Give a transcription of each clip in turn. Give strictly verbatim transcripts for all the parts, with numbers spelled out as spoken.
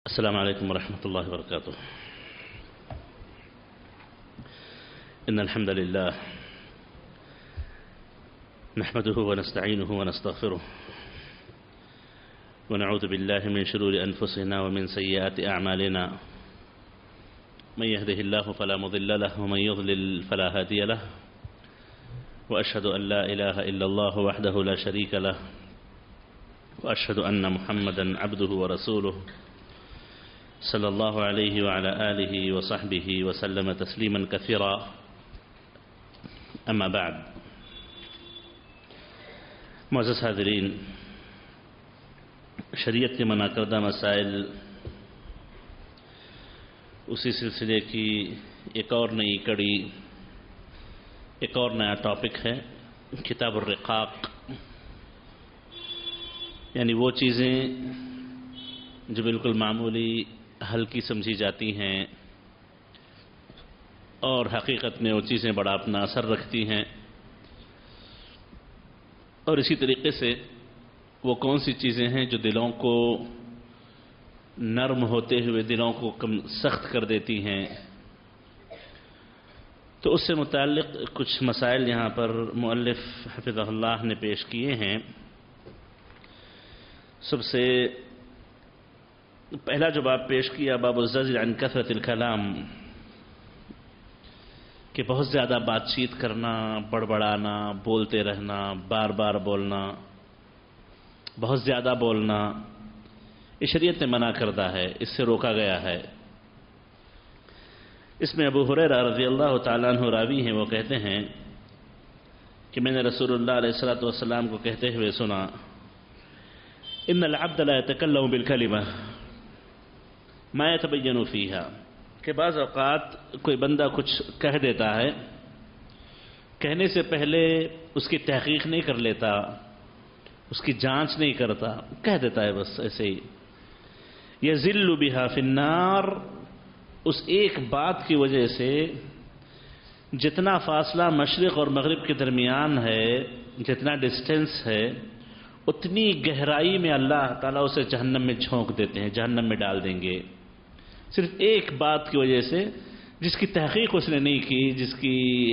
السلام عليكم ورحمة الله وبركاته. إن الحمد لله نحمده ونستعينه ونستغفره ونعوذ بالله من شرور أنفسنا ومن سيئات أعمالنا. من يهده الله فلا مضل له ومن يضلل فلا هادي له، وأشهد أن لا إله إلا الله وحده لا شريك له، وأشهد أن محمدا عبده ورسوله صلی اللہ علیہ وعلى آلہ وصحبہ وسلم تسلیما کثیرا. اما بعد، معزز حاضرین، شریعت کے منع کردہ مسائل اسی سلسلے کی ایک اور نئی کڑی، ایک اور نیا ٹاپک ہے کتاب الرقاق، یعنی وہ چیزیں جو بالکل معمولی ہلکی سمجھی جاتی ہیں اور حقیقت میں وہ چیزیں بڑا اپنا اثر رکھتی ہیں، اور اسی طریقے سے وہ کون سی چیزیں ہیں جو دلوں کو نرم ہوتے ہوئے دلوں کو کم سخت کر دیتی ہیں. تو اس سے متعلق کچھ مسائل یہاں پر مؤلف حفظہ اللہ نے پیش کیے ہیں. سب سے پہلا جو باب پیش کیا، باب الزجر عن کثرت الکلام، کہ بہت زیادہ بات چیت کرنا، بڑبڑانا، بولتے رہنا، بار بار بولنا، بہت زیادہ بولنا، یہ شریعت نے منع کردہ ہے، اس سے روکا گیا ہے. اس میں ابو ہریرہ رضی اللہ تعالیٰ عنہ راوی ہیں، وہ کہتے ہیں کہ میں نے رسول اللہ علیہ الصلوۃ والسلام کو کہتے ہوئے سنا، ان العبد لا يتكلم بالكلمہ ما يتبين فيها، کہ بعض اوقات کوئی بندہ کچھ کہہ دیتا ہے، کہنے سے پہلے اس کی تحقیق نہیں کر لیتا، اس کی جانچ نہیں کرتا، کہہ دیتا ہے بس ایسے ہی. يزل بها في النار، اس ایک بات کی وجہ سے جتنا فاصلہ مشرق اور مغرب کے درمیان ہے، جتنا ڈسٹینس ہے، اتنی گہرائی میں اللہ تعالیٰ اسے جہنم میں جھونک دیتے ہیں، جہنم میں ڈال دیں گے، صرف ایک بات کی وجہ سے جس کی تحقیق اس نے نہیں کی، جس کی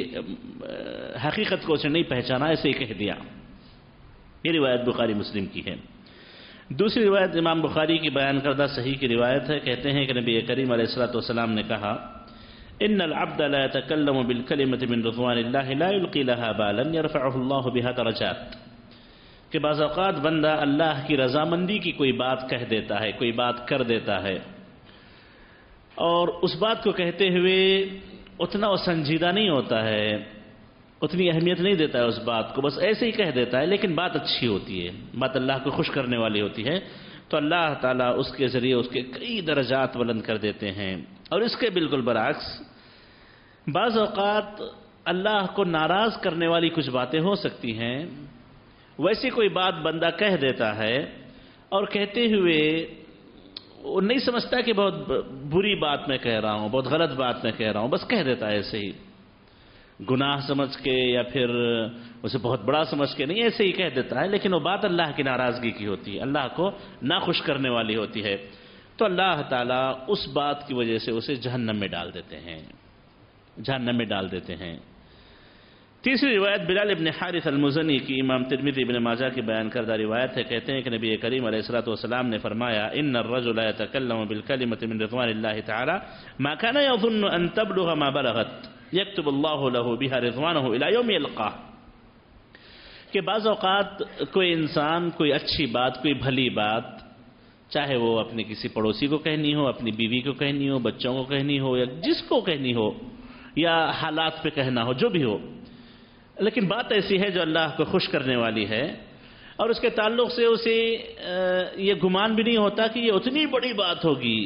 حقیقت کو اس نے نہیں پہچانا، ایسے ہی کہہ دیا. یہ روایت بخاری مسلم کی ہے. دوسری روایت امام بخاری کی بیان کردہ صحیح کی روایت ہے. کہتے ہیں کہ نبی کریم علیہ الصلوۃ والسلام نے کہا، ان العبد لا يتكلم بالكلمة من رضوان الله لا يلقي لها بالا يرفعه الله بها درجات، کہ بعض اوقات بندہ اللہ کی رضامندی کی کوئی بات کہہ دیتا ہے، کوئی بات کر دیتا ہے، اور اس بات کو کہتے ہوئے اتنا وہ سنجیدہ نہیں ہوتا ہے، اتنی اہمیت نہیں دیتا ہے اس بات کو، بس ایسے ہی کہہ دیتا ہے، لیکن بات اچھی ہوتی ہے، بات اللہ کو خوش کرنے والی ہوتی ہے، تو اللہ تعالیٰ اس کے ذریعے اس کے کئی درجات بلند کر دیتے ہیں. اور اس کے بالکل برعکس بعض اوقات اللہ کو ناراض کرنے والی کچھ باتیں ہو سکتی ہیں، ویسی کوئی بات بندہ کہہ دیتا ہے اور کہتے ہوئے وہ نہیں سمجھتا کہ بہت بری بات میں کہہ رہا ہوں، بہت غلط بات میں کہہ رہا ہوں، بس کہہ دیتا ہے ایسے ہی، گناہ سمجھ کے یا پھر اسے بہت بڑا سمجھ کے نہیں، ایسے ہی کہہ دیتا ہے، لیکن وہ بات اللہ کی ناراضگی کی ہوتی ہے، اللہ کو ناخوش کرنے والی ہوتی ہے، تو اللہ تعالیٰ اس بات کی وجہ سے اسے جہنم میں ڈال دیتے ہیں، جہنم میں ڈال دیتے ہیں. تیسری روایت بلال ابن حارث المزنی کی امام ترمذی ابن ماجہ کی بیان کردہ روایت ہے. کہتے ہیں کہ نبی کریم علیہ الصلوۃ والسلام نے فرمایا، ان الرجل يتكلم بالكلمة من رضوان الله تعالى ما كان يظن ان تبلغ ما بلغت يكتب الله له بها رضوانه الى يوم يلقاه، کہ بعض اوقات کوئی انسان کوئی اچھی بات، کوئی بھلی بات، چاہے وہ اپنے کسی پڑوسی کو کہنی ہو، اپنی بیوی کو کہنی ہو، بچوں کو کہنی ہو، یا جس کو کہنی ہو، یا حالات پہ کہنا ہو، جو بھی ہو، لیکن بات ایسی ہے جو اللہ کو خوش کرنے والی ہے، اور اس کے تعلق سے اسے یہ گمان بھی نہیں ہوتا کہ یہ اتنی بڑی بات ہوگی،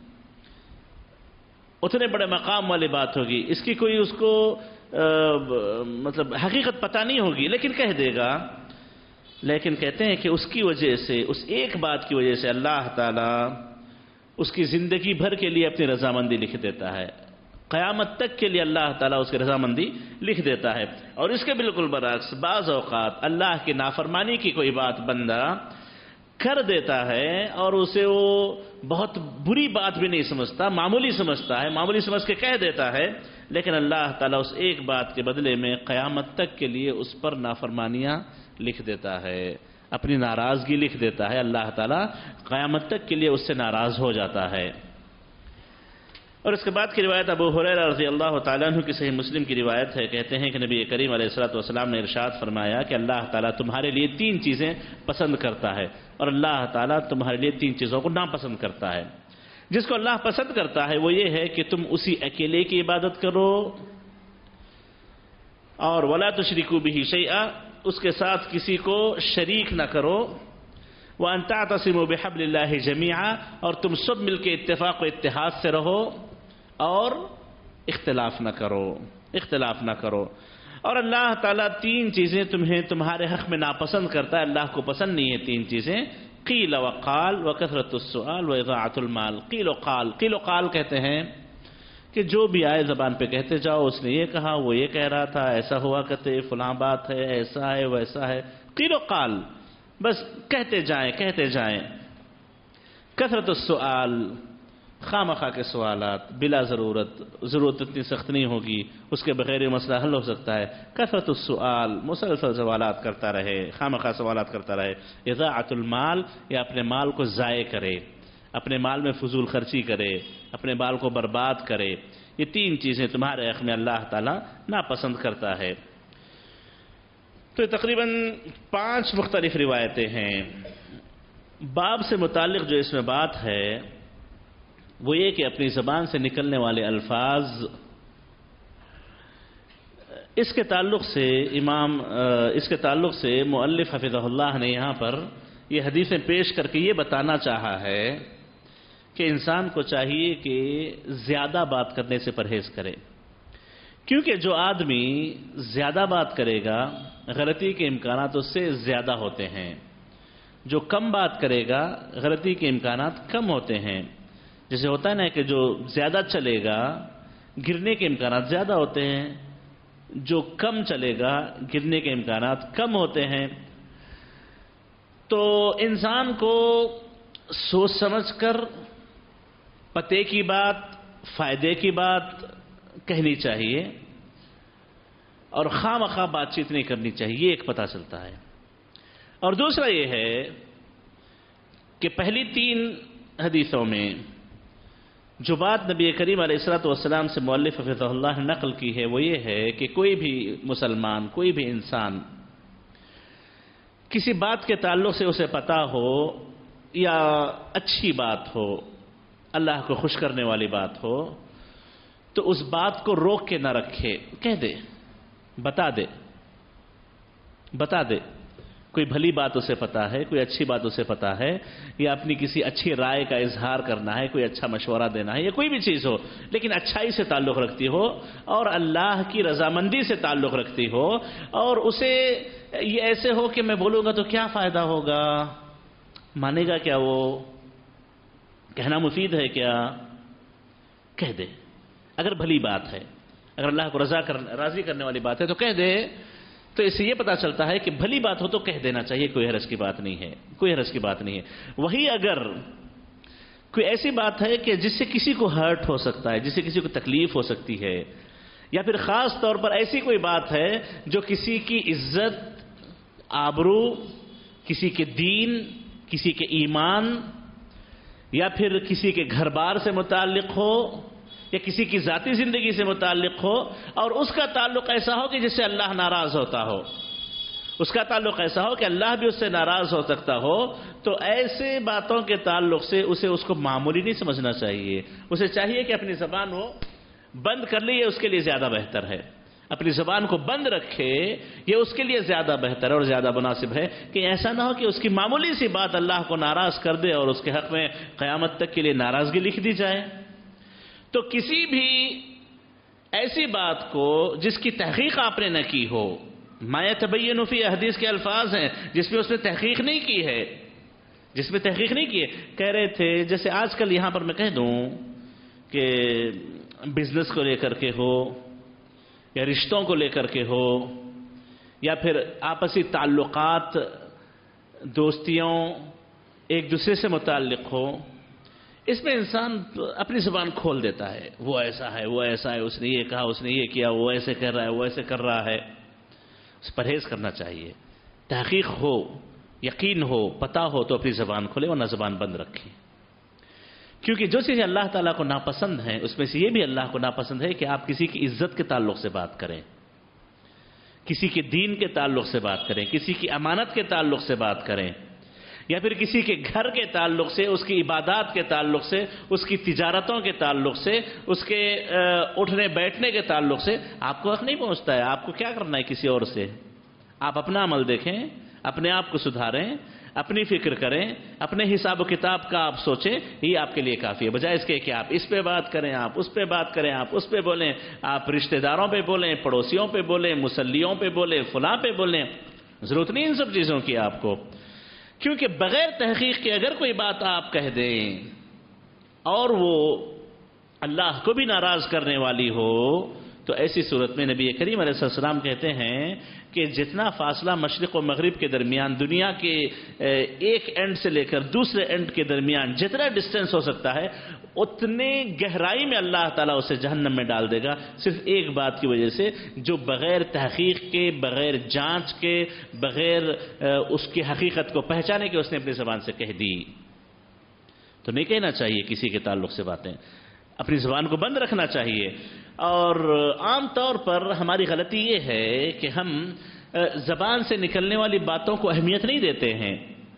اتنے بڑے مقام والی بات ہوگی، اس کی کوئی اس کو مطلب حقیقت پتہ نہیں ہوگی، لیکن کہہ دے گا. لیکن کہتے ہیں کہ اس کی وجہ سے، اس ایک بات کی وجہ سے اللہ تعالیٰ اس کی زندگی بھر کے لیے اپنی رضامندی لکھ دیتا ہے، قیامت تک کے لیے اللہ تعالیٰ اس کی رضامندی لکھ دیتا ہے. اور اس کے بالکل برعکس بعض اوقات اللہ کی نافرمانی کی کوئی بات بندہ کر دیتا ہے اور اسے وہ بہت بری بات بھی نہیں سمجھتا، معمولی سمجھتا ہے، معمولی سمجھ کے کہہ دیتا ہے، لیکن اللہ تعالیٰ اس ایک بات کے بدلے میں قیامت تک کے لیے اس پر نافرمانیاں لکھ دیتا ہے، اپنی ناراضگی لکھ دیتا ہے۔ اللہ تعالیٰ قیامت تک کے لیے اس سے ناراض ہو جاتا ہے۔ اور اس کے بعد کی روایت ابو ہریرہ رضی اللہ تعالیٰ عنہ کی صحیح مسلم کی روایت ہے، کہتے ہیں کہ نبی کریم علیہ الصلوۃ والسلام نے ارشاد فرمایا کہ اللہ تعالیٰ تمہارے لیے تین چیزیں پسند کرتا ہے اور اللہ تعالیٰ تمہارے لیے تین چیزوں کو ناپسند کرتا ہے۔ جس کو اللہ پسند کرتا ہے وہ یہ ہے کہ تم اسی اکیلے کی عبادت کرو، اور ولا تشرکوا بہ شیئا، اس کے ساتھ کسی کو شریک نہ کرو، وان تعتصموا بحبل اللہ جمیعا، اور تم سب مل کے اتفاق و اتحاد سے رہو اور اختلاف نہ کرو، اختلاف نہ کرو۔ اور اللہ تعالیٰ تین چیزیں تمہیں تمہارے حق میں ناپسند کرتا ہے، اللہ کو پسند نہیں ہے تین چیزیں، قیل وقال وکثرت السؤال واضاعۃ المال۔ قیل و قال، قیل و قال کہتے ہیں کہ جو بھی آئے زبان پہ کہتے جاؤ، اس نے یہ کہا، وہ یہ کہہ رہا تھا، ایسا ہوا کرتے، فلاں بات ہے، ایسا ہے، ویسا ہے، قیل و قال، بس کہتے جائیں کہتے جائیں۔ کثرت السؤال، خواہ مخواہ کے سوالات بلا ضرورت، ضرورت اتنی سخت نہیں ہوگی، اس کے بغیر یہ مسئلہ حل ہو سکتا ہے۔ کثرت السؤال، مسلسل سوالات کرتا رہے، خواہ مخواہ سوالات کرتا رہے۔ اضاعۃ المال، یا اپنے مال کو ضائع کرے، اپنے مال میں فضول خرچی کرے، اپنے مال کو برباد کرے، یہ تین چیزیں تمہارے حق میں اللہ تعالیٰ ناپسند کرتا ہے۔ تو تقریباً پانچ مختلف روایتیں ہیں۔ باب سے متعلق جو اس میں بات ہے وہ یہ کہ اپنی زبان سے نکلنے والے الفاظ، اس کے تعلق سے امام اس کے تعلق سے مؤلف حفظہ اللہ نے یہاں پر یہ حدیثیں پیش کر کے یہ بتانا چاہا ہے کہ انسان کو چاہیے کہ زیادہ بات کرنے سے پرہیز کرے، کیونکہ جو آدمی زیادہ بات کرے گا غلطی کے امکانات اس سے زیادہ ہوتے ہیں، جو کم بات کرے گا غلطی کے امکانات کم ہوتے ہیں۔ جیسے ہوتا ہے نا کہ جو زیادہ چلے گا گرنے کے امکانات زیادہ ہوتے ہیں، جو کم چلے گا گرنے کے امکانات کم ہوتے ہیں۔ تو انسان کو سوچ سمجھ کر پتے کی بات، فائدے کی بات کہنی چاہیے، اور خواہ مخواہ بات چیت نہیں کرنی چاہیے، یہ ایک پتہ چلتا ہے۔ اور دوسرا یہ ہے کہ پہلی تین حدیثوں میں جو بات نبی کریم علیہ الصلوۃ والسلام سے مؤلف حفظہ اللہ نے نقل کی ہے وہ یہ ہے کہ کوئی بھی مسلمان، کوئی بھی انسان کسی بات کے تعلق سے اسے پتہ ہو یا اچھی بات ہو، اللہ کو خوش کرنے والی بات ہو، تو اس بات کو روک کے نہ رکھے، کہہ دے، بتا دے بتا دے کوئی بھلی بات اسے پتہ ہے، کوئی اچھی بات اسے پتہ ہے، یا اپنی کسی اچھی رائے کا اظہار کرنا ہے، کوئی اچھا مشورہ دینا ہے، یا کوئی بھی چیز ہو لیکن اچھائی سے تعلق رکھتی ہو اور اللہ کی رضامندی سے تعلق رکھتی ہو، اور اسے یہ ایسے ہو کہ میں بولوں گا تو کیا فائدہ ہوگا، مانے گا کیا، وہ کہنا مفید ہے کیا، کہہ دے۔ اگر بھلی بات ہے، اگر اللہ کو رضا کر راضی کرنے والی بات ہے تو کہہ دے۔ تو اس سے یہ پتا چلتا ہے کہ بھلی بات ہو تو کہہ دینا چاہیے، کوئی حرج کی بات نہیں ہے، کوئی حرج کی بات نہیں ہے۔ وہی اگر کوئی ایسی بات ہے کہ جس سے کسی کو ہرٹ ہو سکتا ہے، جس سے کسی کو تکلیف ہو سکتی ہے، یا پھر خاص طور پر ایسی کوئی بات ہے جو کسی کی عزت، آبرو، کسی کے دین، کسی کے ایمان، یا پھر کسی کے گھر بار سے متعلق ہو، یا کسی کی ذاتی زندگی سے متعلق ہو، اور اس کا تعلق ایسا ہو کہ جس سے اللہ ناراض ہوتا ہو، اس کا تعلق ایسا ہو کہ اللہ بھی اس سے ناراض ہو سکتا ہو، تو ایسے باتوں کے تعلق سے اسے اس کو معمولی نہیں سمجھنا چاہیے، اسے چاہیے کہ اپنی زبان وہ بند کر لے، یہ اس کے لیے زیادہ بہتر ہے، اپنی زبان کو بند رکھے، یہ اس کے لیے زیادہ بہتر اور زیادہ مناسب ہے، کہ ایسا نہ ہو کہ اس کی معمولی سی بات اللہ کو ناراض کر دے اور اس کے حق میں قیامت تک کے لیے ناراضگی لکھ دی جائے۔ تو کسی بھی ایسی بات کو جس کی تحقیق آپ نے نہ کی ہو، ما یتبین فی، حدیث کے الفاظ ہیں جس میں اس نے تحقیق نہیں کی ہے، جس میں تحقیق نہیں کی ہے، کہہ رہے تھے جیسے آج کل یہاں پر میں کہہ دوں کہ بزنس کو لے کر کے ہو، یا رشتوں کو لے کر کے ہو، یا پھر آپسی تعلقات، دوستیوں ایک دوسرے سے متعلق ہو، اس میں انسان اپنی زبان کھول دیتا ہے، وہ ایسا ہے، وہ ایسا ہے، اس نے یہ کہا، اس نے یہ کیا، وہ ایسے کر رہا ہے، وہ ایسے کر رہا ہے. اس پرہیز کرنا چاہیے. تحقیق ہو، یقین ہو، پتہ ہو تو اپنی زبان کھولے، ورنہ زبان بند رکھیں. کیونکہ جو چیزیں اللہ تعالیٰ کو ناپسند ہیں اس میں سے یہ بھی اللہ کو ناپسند ہے کہ آپ کسی کی عزت کے تعلق سے بات کریں، کسی کے دین کے تعلق سے بات کریں، کسی کی امانت کے تعلق سے بات کریں، یا پھر کسی کے گھر کے تعلق سے، اس کی عبادات کے تعلق سے، اس کی تجارتوں کے تعلق سے، اس کے اٹھنے بیٹھنے کے تعلق سے. آپ کو حق نہیں پہنچتا ہے. آپ کو کیا کرنا ہے کسی اور سے؟ آپ اپنا عمل دیکھیں، اپنے آپ کو سدھاریں، اپنی فکر کریں، اپنے حساب و کتاب کا آپ سوچیں. یہ آپ کے لیے کافی ہے، بجائے اس کے کہ آپ اس پہ بات کریں، آپ اس پہ بات کریں، آپ اس پہ بولیں، آپ رشتہ داروں پہ بولیں، پڑوسیوں پہ بولیں، مسلیوں پہ بولیں، فلاں پہ بولیں. ضرورت نہیں ان سب چیزوں کی آپ کو. کیونکہ بغیر تحقیق کے اگر کوئی بات آپ کہہ دیں اور وہ اللہ کو بھی ناراض کرنے والی ہو تو ایسی صورت میں نبی کریم علیہ السلام کہتے ہیں کہ جتنا فاصلہ مشرق و مغرب کے درمیان، دنیا کے ایک اینڈ سے لے کر دوسرے اینڈ کے درمیان جتنا ڈسٹینس ہو سکتا ہے اتنے گہرائی میں اللہ تعالیٰ اسے جہنم میں ڈال دے گا، صرف ایک بات کی وجہ سے جو بغیر تحقیق کے، بغیر جانچ کے، بغیر اس کی حقیقت کو پہچانے کے اس نے اپنی زبان سے کہہ دی. تو نہیں کہنا چاہیے کسی کے تعلق سے باتیں، اپنی زبان کو بند رکھنا چاہیے. اور عام طور پر ہماری غلطی یہ ہے کہ ہم زبان سے نکلنے والی باتوں کو اہمیت نہیں دیتے ہیں.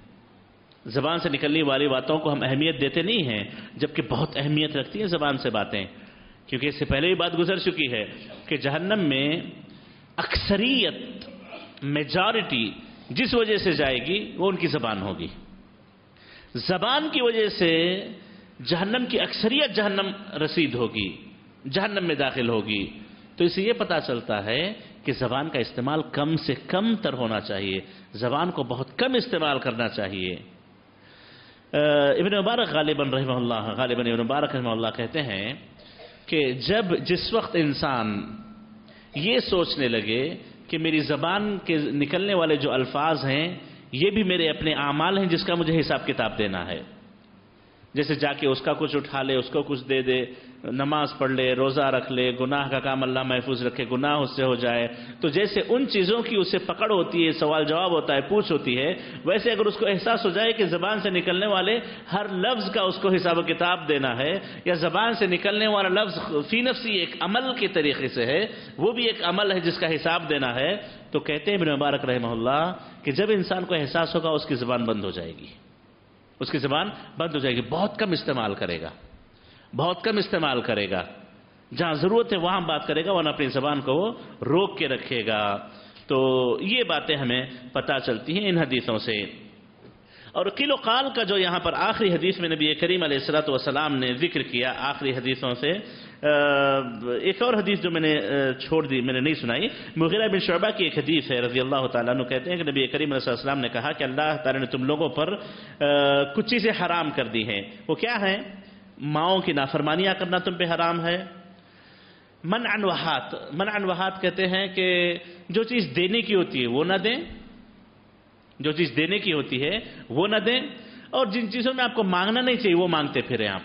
زبان سے نکلنے والی باتوں کو ہم اہمیت دیتے نہیں ہیں، جبکہ بہت اہمیت رکھتی ہیں زبان سے باتیں. کیونکہ اس سے پہلے بھی بات گزر چکی ہے کہ جہنم میں اکثریت، میجارٹی جس وجہ سے جائے گی وہ ان کی زبان ہوگی. زبان کی وجہ سے جہنم کی اکثریت جہنم رسید ہوگی، جہنم میں داخل ہوگی. تو اس سے یہ پتہ چلتا ہے کہ زبان کا استعمال کم سے کم تر ہونا چاہیے، زبان کو بہت کم استعمال کرنا چاہیے. ابن مبارک غالباً رحمہ اللہ غالباً ابن مبارک رحمہ اللہ کہتے ہیں کہ جب جس وقت انسان یہ سوچنے لگے کہ میری زبان کے نکلنے والے جو الفاظ ہیں یہ بھی میرے اپنے اعمال ہیں جس کا مجھے حساب کتاب دینا ہے، جیسے جا کے اس کا کچھ اٹھا لے، اس کو کچھ دے دے، نماز پڑھ لے، روزہ رکھ لے، گناہ کا کام اللہ محفوظ رکھے، گناہ اس سے ہو جائے، تو جیسے ان چیزوں کی اسے پکڑ ہوتی ہے، سوال جواب ہوتا ہے، پوچھ ہوتی ہے، ویسے اگر اس کو احساس ہو جائے کہ زبان سے نکلنے والے ہر لفظ کا اس کو حساب و کتاب دینا ہے، یا زبان سے نکلنے والا لفظ فی نفسی ایک عمل کے طریقے سے ہے، وہ بھی ایک عمل ہے جس کا حساب دینا ہے، تو کہتے ہیں ابن مبارک رحمہ اللہ کہ جب انسان کو احساس ہوگا اس کی زبان بند ہو جائے گی، اس کی زبان بند ہو جائے گی، بہت کم استعمال کرے گا، بہت کم استعمال کرے گا، جہاں ضرورت ہے وہاں بات کرے گا، ورنہ اپنی زبان کو وہ روک کے رکھے گا. تو یہ باتیں ہمیں پتہ چلتی ہیں ان حدیثوں سے. اور قیل و قال کا جو یہاں پر آخری حدیث میں نبی کریم علیہ الصلوۃ والسلام نے ذکر کیا، آخری حدیثوں سے ایک اور حدیث جو میں نے چھوڑ دی، میں نے نہیں سنائی، مغیرہ بن شعبہ کی ایک حدیث ہے رضی اللہ تعالیٰ عنہ، کہتے ہیں کہ نبی کریم علیہ السلام نے کہا کہ اللہ تعالیٰ نے تم لوگوں پر کچھ چیزیں حرام کر دی ہیں. وہ کیا ہیں؟ ماؤں کی نافرمانیاں کرنا تم پہ حرام ہے. منع وحات، منع وحات کہتے ہیں کہ جو چیز دینے کی ہوتی ہے وہ نہ دیں، جو چیز دینے کی ہوتی ہے وہ نہ دیں، اور جن چیزوں میں آپ کو مانگنا نہیں چاہیے وہ مانگتے پھریں، آپ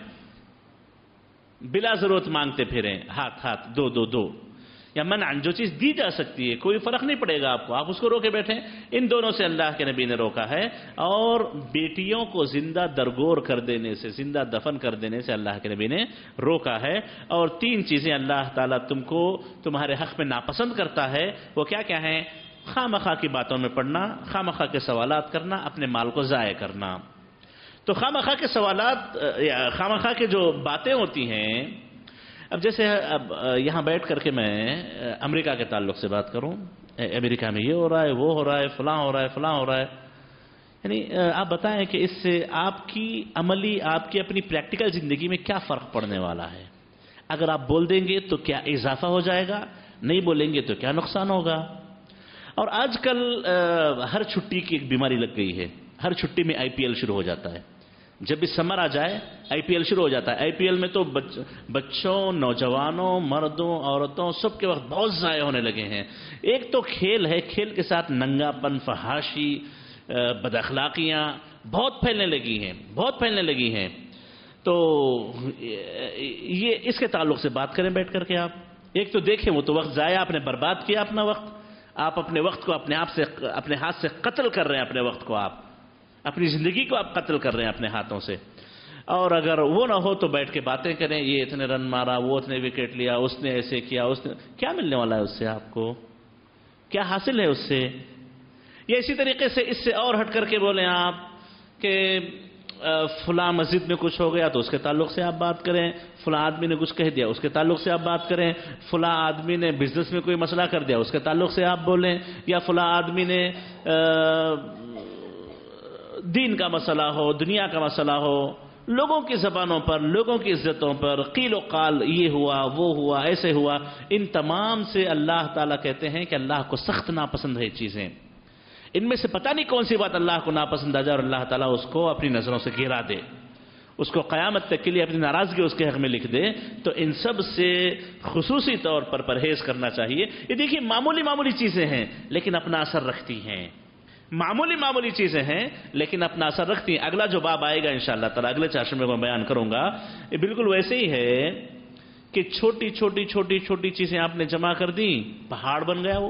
بلا ضرورت مانگتے پھریں، ہاتھ ہاتھ دو دو دو. یا منع جو چیز دی جا سکتی ہے، کوئی فرق نہیں پڑے گا آپ کو، آپ اس کو روکے بیٹھیں. ان دونوں سے اللہ کے نبی نے روکا ہے. اور بیٹیوں کو زندہ درگور کر دینے سے، زندہ دفن کر دینے سے اللہ کے نبی نے روکا ہے. اور تین چیزیں اللہ تعالیٰ تم کو تمہارے حق میں ناپسند کرتا ہے، وہ کیا کیا ہیں؟ خواہ مخواہ کی باتوں میں پڑنا، خواہ مخواہ کے سوالات کرنا، اپنے مال کو ضائع کرنا. تو خواہ مخواہ کے سوالات، خواہ مخواہ کے جو باتیں ہوتی ہیں، اب جیسے اب یہاں بیٹھ کر کے میں امریکہ کے تعلق سے بات کروں، امریکہ میں یہ ہو رہا ہے، وہ ہو رہا ہے، فلاں ہو رہا ہے، فلاں ہو رہا ہے، یعنی آپ بتائیں کہ اس سے آپ کی عملی، آپ کی اپنی پریکٹیکل زندگی میں کیا فرق پڑنے والا ہے؟ اگر آپ بول دیں گے تو کیا اضافہ ہو جائے گا؟ نہیں بولیں گے تو کیا نقصان ہوگا؟ اور آج کل ہر چھٹی کی ایک بیماری لگ گئی ہے، ہر چھٹی میں آئی پی ایل شروع ہو جاتا ہے. جب بھی سمر آ جائے آئی پی ایل شروع ہو جاتا ہے. آئی پی ایل میں تو بچ بچوں، نوجوانوں، مردوں، عورتوں سب کے وقت بہت ضائع ہونے لگے ہیں. ایک تو کھیل ہے، کھیل کے ساتھ ننگا پن، فحاشی، بد اخلاقیاں، بہت پھیلنے لگی ہیں بہت پھیلنے لگی ہیں تو یہ اس کے تعلق سے بات کریں بیٹھ کر کے آپ. ایک تو دیکھیں وہ تو وقت ضائع آپ نے برباد کیا اپنا وقت. آپ اپنے وقت کو اپنے آپ سے اپنے ہاتھ سے قتل کر رہے ہیں. اپنے وقت کو آپ اپنی زندگی کو آپ قتل کر رہے ہیں اپنے ہاتھوں سے. اور اگر وہ نہ ہو تو بیٹھ کے باتیں کریں. یہ اتنے رن مارا, وہ اتنے وکٹ لیا, اس نے ایسے کیا, اس نے کیا ملنے والا ہے اس سے, آپ کو کیا حاصل ہے اس سے. یا اسی طریقے سے اس سے اور ہٹ کر کے بولیں آپ کہ فلاں مسجد میں کچھ ہو گیا تو اس کے تعلق سے آپ بات کریں, فلاں آدمی نے کچھ کہہ دیا اس کے تعلق سے آپ بات کریں, فلاں آدمی نے بزنس میں کوئی مسئلہ کر دیا اس کے تعلق سے آپ بولیں, یا فلاں آدمی نے دین کا مسئلہ ہو, دنیا کا مسئلہ ہو, لوگوں کی زبانوں پر, لوگوں کی عزتوں پر قیل و قال, یہ ہوا وہ ہوا ایسے ہوا, ان تمام سے اللہ تعالیٰ کہتے ہیں کہ اللہ کو سخت ناپسند ہے چیزیں. ان میں سے پتہ نہیں کون سی بات اللہ کو ناپسند آ جائے اور اللہ تعالیٰ اس کو اپنی نظروں سے گرا دے, اس کو قیامت تک کے لیے اپنی ناراضگی اس کے حق میں لکھ دے. تو ان سب سے خصوصی طور پر پرہیز کرنا چاہیے. یہ دیکھیے معمولی معمولی چیزیں ہیں لیکن اپنا اثر رکھتی ہیں. معمولی معمولی چیزیں ہیں لیکن اپنا اثر رکھتی ہیں. اگلا جو باب آئے گا انشاءاللہ تعالیٰ اگلے چاشر میں میں بیان کروں گا, یہ بالکل ویسے ہی ہے کہ چھوٹی چھوٹی چھوٹی چھوٹی چیزیں آپ نے جمع کر دیں, پہاڑ بن گیا. وہ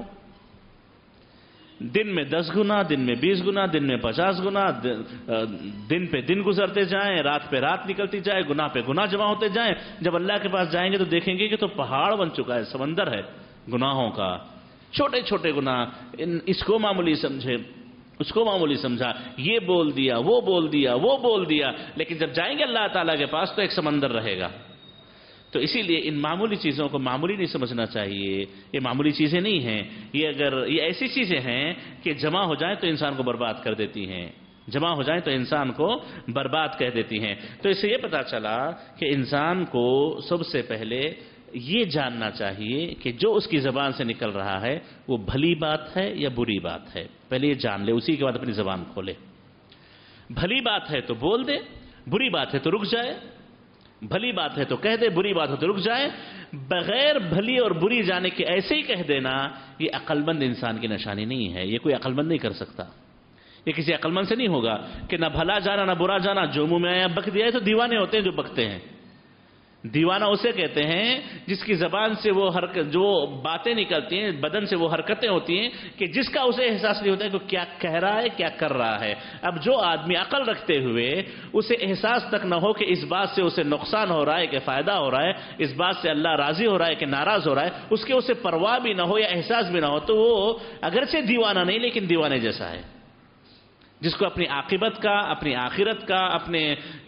دن میں دس گنا, دن میں بیس گنا, دن میں پچاس گنا, دن پہ دن گزرتے جائیں, رات پہ رات نکلتی جائے, گناہ پہ گناہ جمع ہوتے جائیں. جب اللہ کے پاس جائیں گے تو دیکھیں گے کہ تو پہاڑ بن چکا ہے, سمندر ہے گناہوں کا. چھوٹے چھوٹے گناہ, اس کو معمولی سمجھے, اس کو معمولی سمجھا, یہ بول دیا وہ بول دیا وہ بول دیا, لیکن جب جائیں گے اللہ تعالیٰ کے پاس تو ایک سمندر رہے گا. تو اسی لیے ان معمولی چیزوں کو معمولی نہیں سمجھنا چاہیے. یہ معمولی چیزیں نہیں ہیں, یہ اگر یہ ایسی چیزیں ہیں کہ جمع ہو جائیں تو انسان کو برباد کر دیتی ہیں, جمع ہو جائیں تو انسان کو برباد کر دیتی ہیں. تو اس سے یہ پتا چلا کہ انسان کو سب سے پہلے یہ جاننا چاہیے کہ جو اس کی زبان سے نکل رہا ہے وہ بھلی بات ہے یا بری بات ہے. پہلے یہ جان لے, اسی کے بعد اپنی زبان کھولے. بھلی بات ہے تو بول دے, بری بات ہے تو رک جائے. بھلی بات ہے تو کہہ دے, بری بات ہو تو رک جائے. بغیر بھلی اور بری جانے کے ایسے ہی کہہ دینا یہ عقل مند انسان کی نشانی نہیں ہے. یہ کوئی عقل مند نہیں کر سکتا, یہ کسی عقل مند سے نہیں ہوگا کہ نہ بھلا جانا نہ برا جانا, جو منہ میں آیا بک دیا ہے. تو دیوانے ہوتے ہیں جو بکتے ہیں. دیوانہ اسے کہتے ہیں جس کی زبان سے وہ حرکت, جو باتیں نکلتی ہیں, بدن سے وہ حرکتیں ہوتی ہیں کہ جس کا اسے احساس نہیں ہوتا ہے کہ کیا کہہ رہا ہے کیا کر رہا ہے. اب جو آدمی عقل رکھتے ہوئے اسے احساس تک نہ ہو کہ اس بات سے اسے نقصان ہو رہا ہے کہ فائدہ ہو رہا ہے, اس بات سے اللہ راضی ہو رہا ہے کہ ناراض ہو رہا ہے, اس کے اسے پرواہ بھی نہ ہو یا احساس بھی نہ ہو, تو وہ اگرچہ دیوانہ نہیں لیکن دیوانے جیسا ہے. جس کو اپنی عاقبت کا, اپنی آخرت کا, اپنے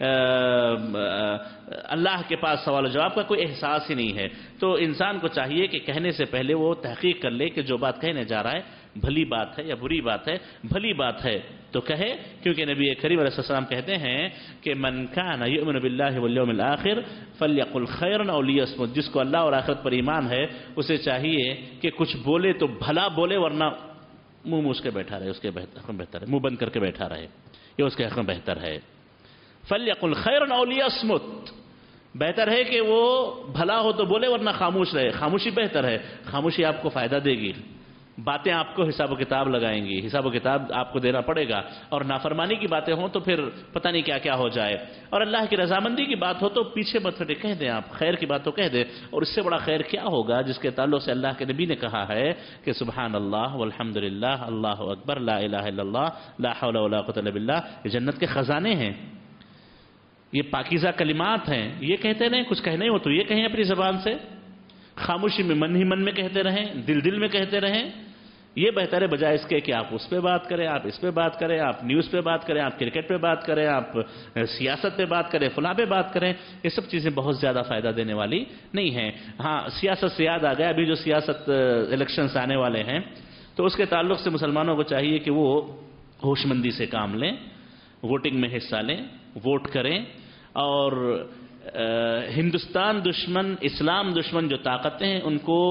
اللہ کے پاس سوال و جواب کا کوئی احساس ہی نہیں ہے. تو انسان کو چاہیے کہ کہنے سے پہلے وہ تحقیق کر لے کہ جو بات کہنے جا رہا ہے بھلی بات ہے یا بری بات ہے. بھلی بات ہے تو کہے, کیونکہ نبی کریم علیہ السلام کہتے ہیں کہ من کان یؤمن باللہ والیوم الآخر فلیقل خیرا او لیصمت. جس کو اللہ اور آخرت پر ایمان ہے اسے چاہیے کہ کچھ بولے تو بھلا بولے, ورنہ منہ موس کے بیٹھا رہے, اس کے حق میں بہتر ہے. منہ بند کر کے بیٹھا رہے, یہ اس کے حق میں بہتر ہے. فلیقل خیرا او لیصمت, بہتر ہے کہ وہ بھلا ہو تو بولے ورنہ خاموش رہے. خاموشی بہتر ہے, خاموشی آپ کو فائدہ دے گی. باتیں آپ کو حساب و کتاب لگائیں گی, حساب و کتاب آپ کو دینا پڑے گا. اور نافرمانی کی باتیں ہوں تو پھر پتہ نہیں کیا کیا ہو جائے. اور اللہ کی رضامندی کی بات ہو تو پیچھے مت ہٹے, کہہ دیں آپ, خیر کی بات تو کہہ دیں. اور اس سے بڑا خیر کیا ہوگا جس کے تعلق سے اللہ کے نبی نے کہا ہے کہ سبحان اللہ والحمد للہ اللہ اکبر لا الہ الا اللہ لا حول ولا قوۃ الا باللہ. یہ جنت کے خزانے ہیں, یہ پاکیزہ کلمات ہیں. یہ کہتے رہیں, کچھ کہنے ہو تو یہ کہیں اپنی زبان سے, خاموشی میں من ہی من میں کہتے رہیں, دل دل میں کہتے رہیں. یہ بہتر ہے بجائے اس کے کہ آپ اس پہ بات کریں, آپ اس پہ بات کریں, آپ نیوز پہ بات کریں, آپ کرکٹ پہ بات کریں, آپ سیاست پہ بات کریں, فلاں پہ بات کریں. یہ سب چیزیں بہت زیادہ فائدہ دینے والی نہیں ہیں. ہاں سیاست سے یاد آ گیا, ابھی جو سیاست الیکشنز آنے والے ہیں تو اس کے تعلق سے مسلمانوں کو چاہیے کہ وہ ہوش مندی سے کام لیں, ووٹنگ میں حصہ لیں, ووٹ کریں. اور ہندوستان دشمن, اسلام دشمن جو طاقتیں ہیں ان کو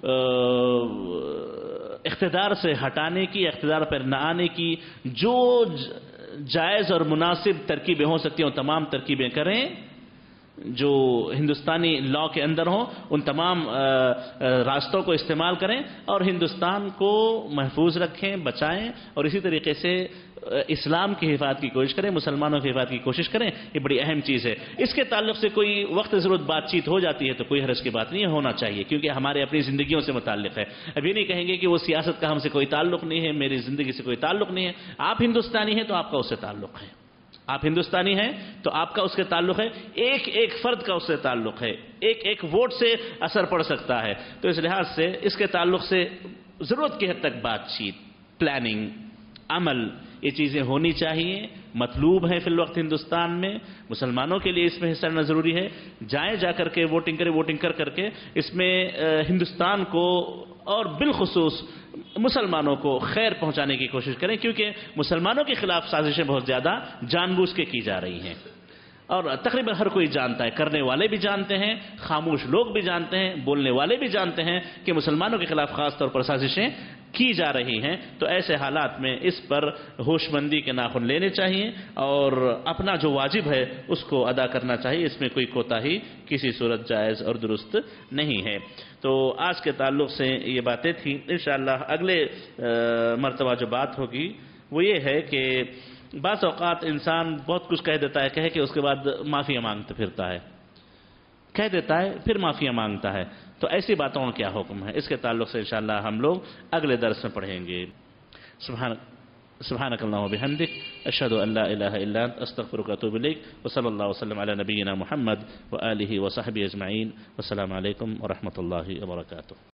اقتدار سے ہٹانے کی, اقتدار پر نہ آنے کی جو جائز اور مناسب ترکیبیں ہو سکتی ہیں وہ تمام ترکیبیں کریں. جو ہندوستانی لا کے اندر ہوں ان تمام راستوں کو استعمال کریں اور ہندوستان کو محفوظ رکھیں، بچائیں، اور اسی طریقے سے اسلام کی حفاظت کی کوشش کریں، مسلمانوں کی حفاظت کی کوشش کریں. یہ بڑی اہم چیز ہے. اس کے تعلق سے کوئی وقت ضرورت بات چیت ہو جاتی ہے تو کوئی حرج کی بات نہیں ہونا چاہیے، کیونکہ ہمارے اپنی زندگیوں سے متعلق ہے. اب یہ نہیں کہیں گے کہ وہ سیاست کا ہم سے کوئی تعلق نہیں ہے، میری زندگی سے کوئی تعلق نہیں ہے. آپ ہندوستانی ہیں تو آپ کا اس سے تعلق ہے، آپ ہندوستانی ہیں تو آپ کا اس کے تعلق ہے، ایک ایک فرد کا اس سے تعلق ہے، ایک ایک ووٹ سے اثر پڑ سکتا ہے. تو اس لحاظ سے اس کے تعلق سے ضرورت کی حد تک بات چیت، پلاننگ، عمل، یہ چیزیں ہونی چاہیے، مطلوب ہیں فی الوقت ہندوستان میں. مسلمانوں کے لیے اس میں حصہ لینا ضروری ہے. جائیں، جا کر کے ووٹنگ کریں، ووٹنگ کر کر کے اس میں ہندوستان کو اور بالخصوص مسلمانوں کو خیر پہنچانے کی کوشش کریں، کیونکہ مسلمانوں کے خلاف سازشیں بہت زیادہ جان بوجھ کے کی جا رہی ہیں اور تقریباً ہر کوئی جانتا ہے، کرنے والے بھی جانتے ہیں، خاموش لوگ بھی جانتے ہیں، بولنے والے بھی جانتے ہیں کہ مسلمانوں کے خلاف خاص طور پر سازشیں کی جا رہی ہیں. تو ایسے حالات میں اس پر ہوش مندی کے ناخن لینے چاہیے اور اپنا جو واجب ہے اس کو ادا کرنا چاہیے. اس میں کوئی کوتاہی کسی صورت جائز اور درست نہیں ہے. تو آج کے تعلق سے یہ باتیں تھیں. انشاءاللہ اگلے مرتبہ جو بات ہوگی وہ یہ ہے کہ بعض اوقات انسان بہت کچھ کہہ دیتا ہے، کہے کہ اس کے بعد معافی مانگتا پھرتا ہے، کہہ دیتا ہے پھر معافی مانگتا ہے. تو ایسی باتوں کا کیا حکم ہے، اس کے تعلق سے انشاءاللہ ہم لوگ اگلے درس میں پڑھیں گے. سبحان سبحانک اللہم و بحمدک، اشہد ان لا الہ الا انت، استغفرک و اتوب الیک، وصلی اللہ وسلم علی نبینا محمد و آلہ و صحبہ اجمعین. والسلام علیکم ورحمۃ اللہ وبرکاتہ.